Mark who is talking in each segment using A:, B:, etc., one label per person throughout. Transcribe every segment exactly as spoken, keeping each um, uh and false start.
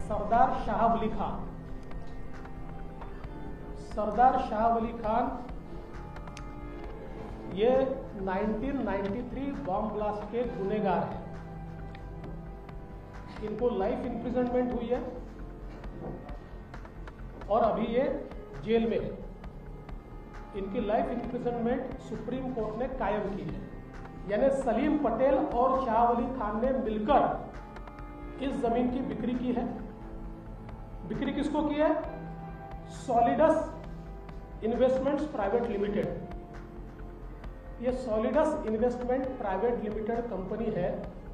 A: सरदार शाह वली खान। सरदार शाह वली खान ये उन्नीस सौ तिरानवे बॉम्ब ब्लास्ट के गुनहगार हैं। इनको लाइफ इंप्रिजनमेंट हुई है और अभी ये जेल में है। इनकी लाइफ इंप्रिजनमेंट सुप्रीम कोर्ट ने कायम की है। यानी सलीम पटेल और शाह वली खान ने मिलकर इस जमीन की बिक्री की है। बिक्री किसको की है? Solidus investments private limited. ये Solidus investment private limited company है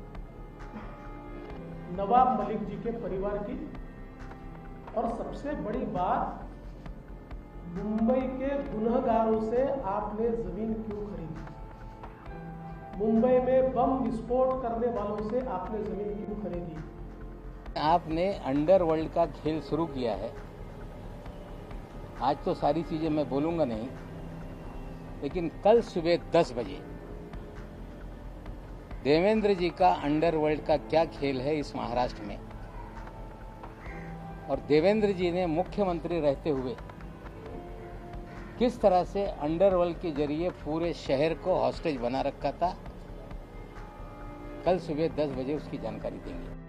A: नवाब मलिक जी के परिवार की। और सबसे बड़ी बात, मुंबई के गुनहगारों से आपने जमीन क्यों खरीदी? मुंबई में बम विस्फोट करने वालों से आपने जमीन क्यों खरीदी?
B: आपने अंडरवर्ल्ड का खेल शुरू किया है। आज तो सारी चीजें मैं बोलूंगा नहीं, लेकिन कल सुबह दस बजे देवेंद्र जी का अंडरवर्ल्ड का क्या खेल है इस महाराष्ट्र में, और देवेंद्र जी ने मुख्यमंत्री रहते हुए किस तरह से अंडरवर्ल्ड के जरिए पूरे शहर को हॉस्टेज बना रखा था, कल सुबह दस बजे उसकी जानकारी देंगे।